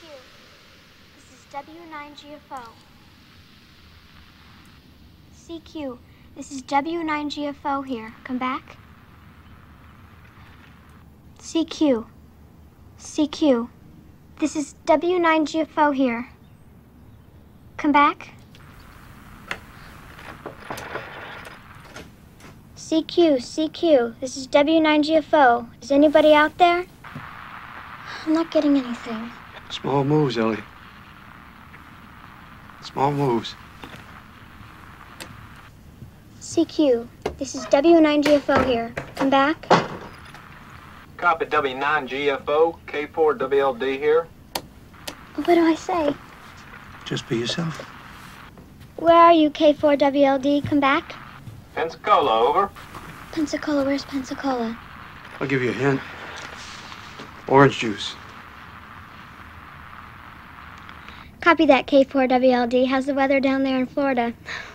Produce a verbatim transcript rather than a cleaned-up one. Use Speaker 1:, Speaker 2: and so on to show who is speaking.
Speaker 1: Q. This is W nine G F O. C Q. This is W nine G F O here. Come back. C Q. C Q. This is W nine G F O here. Come back. C Q, C Q. This is W nine G F O. Is anybody out there? I'm not getting anything.
Speaker 2: Small moves, Ellie. Small moves.
Speaker 1: C Q. This is W nine G F O here. Come back.
Speaker 3: Copy W nine G F O, K four W L D here.
Speaker 1: What do I say?
Speaker 2: Just be yourself.
Speaker 1: Where are you, K four W L D? Come back.
Speaker 3: Pensacola, over.
Speaker 1: Pensacola, where's Pensacola?
Speaker 2: I'll give you a hint. Orange juice.
Speaker 1: Copy that, K four W L D. How's the weather down there in Florida?